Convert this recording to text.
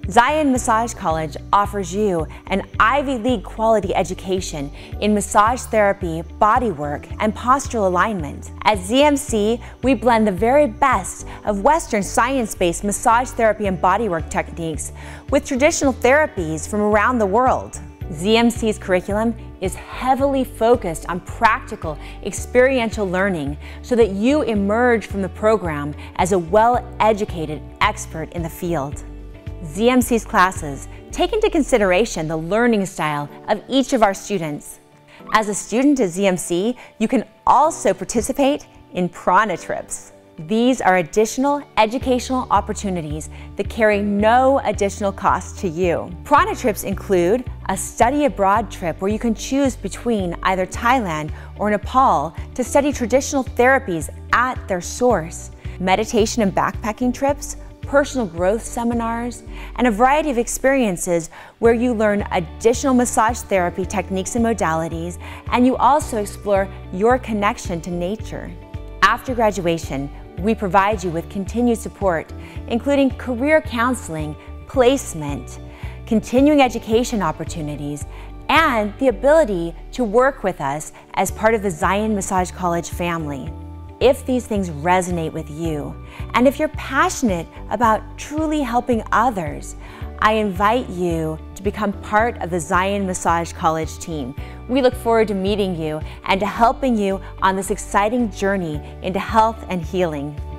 Zion Massage College offers you an Ivy League quality education in massage therapy, bodywork, and postural alignment. At ZMC, we blend the very best of Western science-based massage therapy and bodywork techniques with traditional therapies from around the world. ZMC's curriculum is heavily focused on practical, experiential learning so that you emerge from the program as a well-educated expert in the field. ZMC's classes take into consideration the learning style of each of our students. As a student at ZMC, you can also participate in Prana trips. These are additional educational opportunities that carry no additional cost to you. Prana trips include a study abroad trip where you can choose between either Thailand or Nepal to study traditional therapies at their source, meditation and backpacking trips, personal growth seminars, and a variety of experiences where you learn additional massage therapy techniques and modalities, and you also explore your connection to nature. After graduation, we provide you with continued support, including career counseling, placement, continuing education opportunities, and the ability to work with us as part of the Zion Massage College family. If these things resonate with you, and if you're passionate about truly helping others, I invite you to become part of the Zion Massage College team. We look forward to meeting you and to helping you on this exciting journey into health and healing.